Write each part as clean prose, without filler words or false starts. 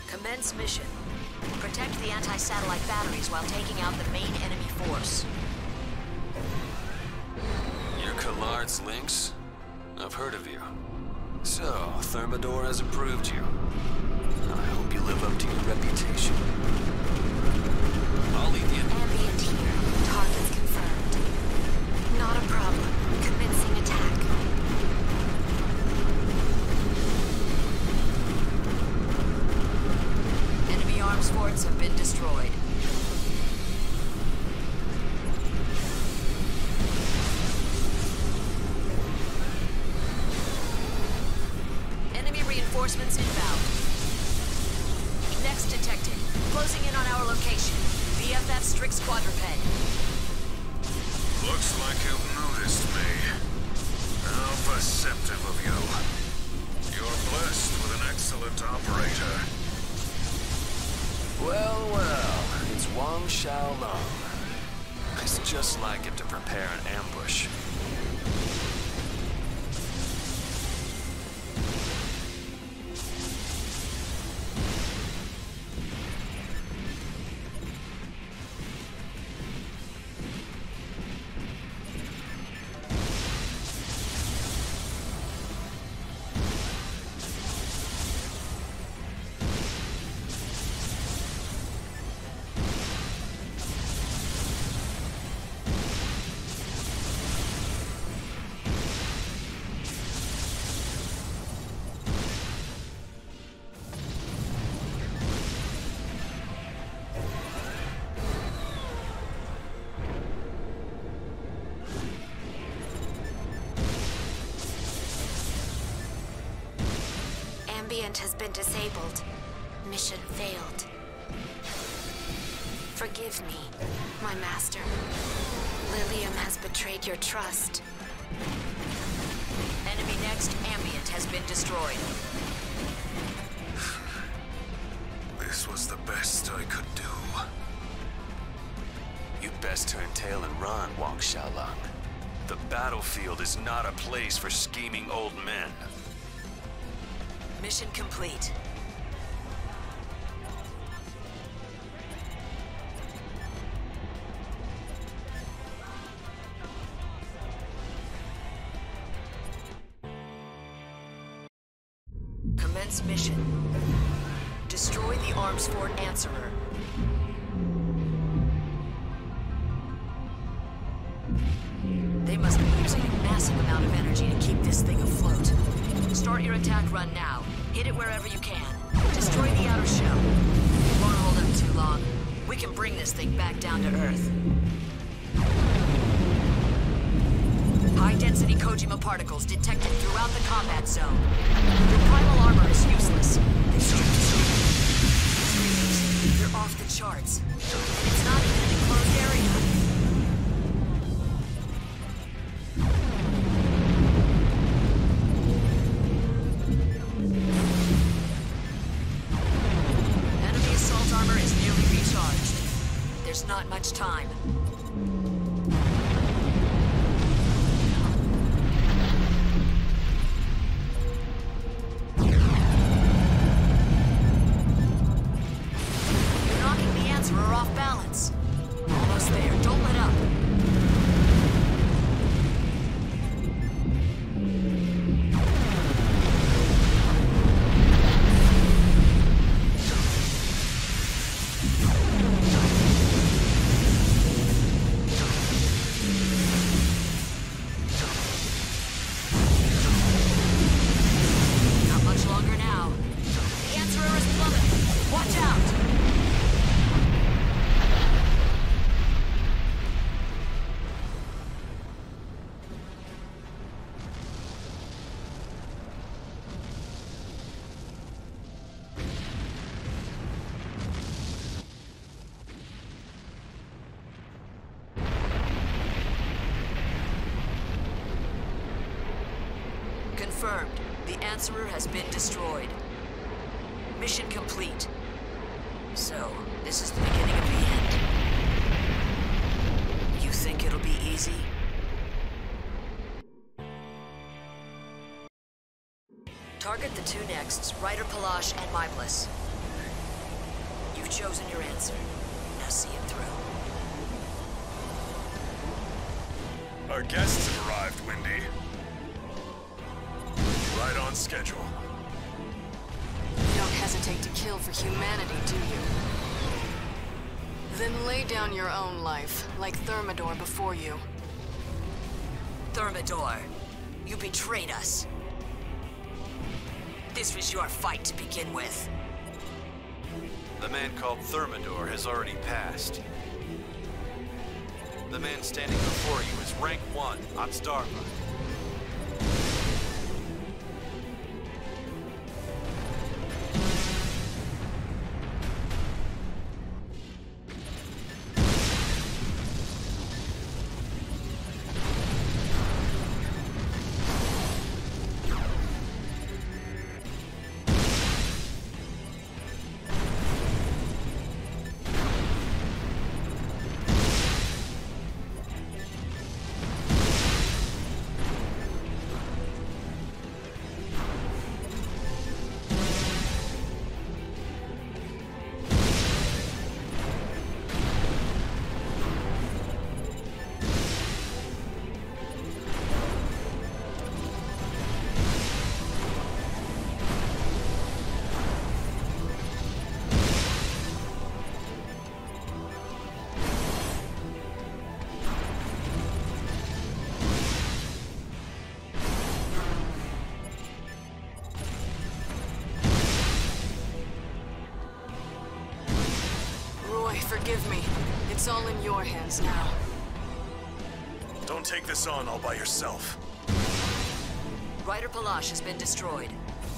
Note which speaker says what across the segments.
Speaker 1: Commence mission. Protect the anti-satellite batteries while taking out the main enemy force.
Speaker 2: You're Collard's Lynx? I've heard of you. So, Thermidor has approved you. I hope you live up to your reputation. I'll lead you.
Speaker 1: Ambient here. Targets confirmed. Not a problem. Commencing attack. Enemy arms forts have been destroyed. Enemy reinforcements inbound. Next detected. Closing in on our location. BFF Strix quadruped.
Speaker 3: Looks like you've noticed me. How perceptive of you. You're blessed with an excellent operator.
Speaker 2: Well, well, it's Wang Xiaolong. It's just like him to prepare an ambush.
Speaker 1: Ambient has been disabled. Mission failed. Forgive me, my master. Lilium has betrayed your trust. Enemy next, Ambient has been destroyed.
Speaker 3: This was the best I could do.
Speaker 2: You'd best turn tail and run, Wang Xiaolong. The battlefield is not a place for scheming old men.
Speaker 1: Mission complete. Commence mission. Destroy the arms fort Answerer. They must be using a massive amount of energy to keep this thing afloat. Start your attack run now. Hit it wherever you can. Destroy the outer shell. It won't hold up too long. We can bring this thing back down to Earth. High-density Kojima particles detected throughout the combat zone. Your primal armor is useless. They stripped the screens. They're off the charts. And it's not even an enclosed area. There's not much time. You're knocking the Answerer off balance. Almost there. Don't let up. Confirmed. The Answerer has been destroyed. Mission complete. So, this is the beginning of the end. You think it'll be easy? Target the two nexts, Ryder Palash and Myblis. You've chosen your answer. Now see it through.
Speaker 3: Our guests have arrived, Windy. Right on schedule.
Speaker 4: You don't hesitate to kill for humanity, do you? Then lay down your own life, like Thermidor before you.
Speaker 1: Thermidor, you betrayed us. This was your fight to begin with.
Speaker 2: The man called Thermidor has already passed. The man standing before you is rank 1 on Starbuck.
Speaker 4: Forgive me. It's all in your hands now.
Speaker 3: Don't take this on all by yourself.
Speaker 1: Ryder Palash has been destroyed.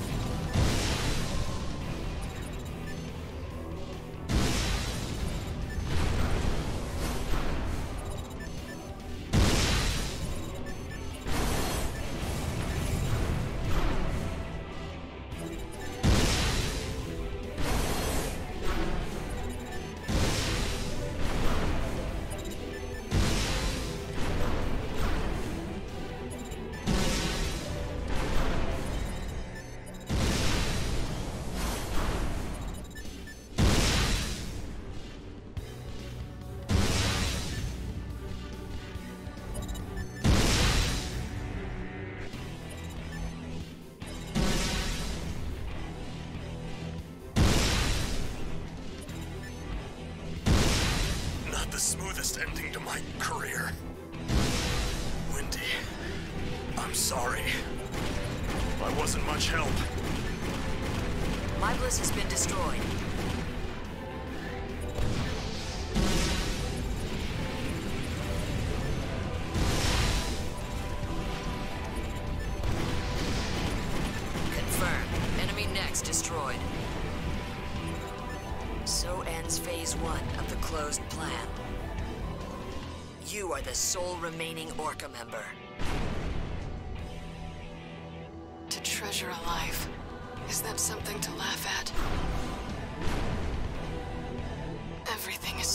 Speaker 3: The smoothest ending to my career. Windy, I'm sorry. I wasn't much help.
Speaker 1: My bliss has been destroyed. Confirmed. Enemy next destroyed. So ends phase 1 of the closed plan. You are the sole remaining ORCA member.
Speaker 4: To treasure a life, is that something to laugh at? Everything is